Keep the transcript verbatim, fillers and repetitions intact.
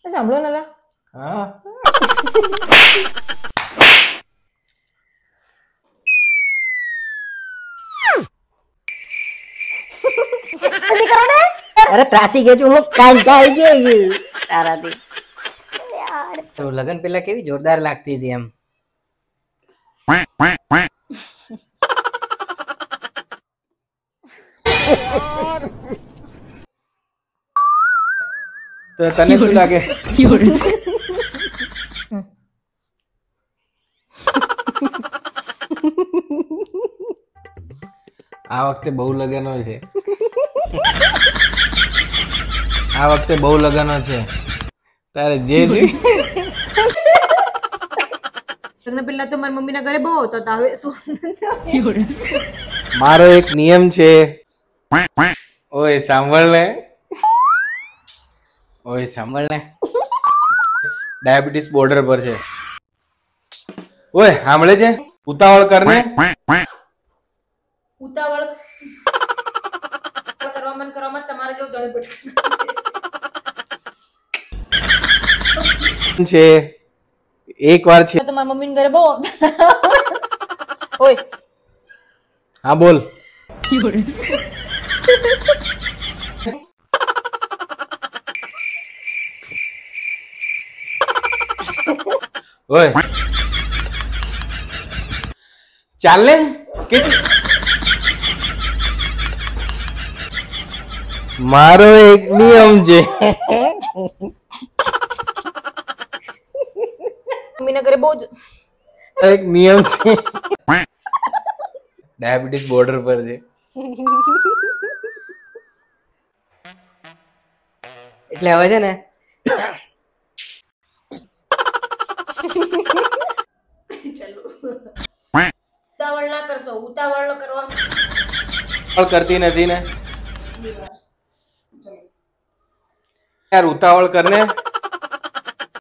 સાંભળો ને લા. હા અરે ત્રાસી ગયો છું હું કાંઈ કાંઈ ગયો તારાથી યાર. તો લગન પેલા કેવી જોરદાર લાગતી હતી એમ. તો તને શું લાગે આ વખતે બહુ લગનો છે આ વખતે બહુ લગનો છે તારે જે લગ્ન પહેલા તો મારી મમ્મીના ઘરે બહુ આવતા હતા, હવે શું? મારો એક નિયમ છે. ઓય સાંભળ ને ઓય સાંભળ ને ડાયાબિટીસ બોર્ડર પર છે. ઓય સાંભળે છે? ઉતાવળ કરને. ઉતાવળ કરવામાં ને કરવામાં તમારે જેવું દોડે પડે છે એક વાર છે. તો મારી મમ્મીના ઘરે બહુ આવતા. ઓય હા બોલ. ઓય ચાલ ને મારો એક નિયમ છે. મમ્મીના ઘરે બહુ જ એક નિયમ છે ડાયાબિટીસ બોર્ડર પર છે. એટલે હવે છે ને ઉતાવળ ના કરશો, ઉતાવળ ન કરવા. ઉતાવળ કરતી નથી ને યાર, ઉતાવળ કરને.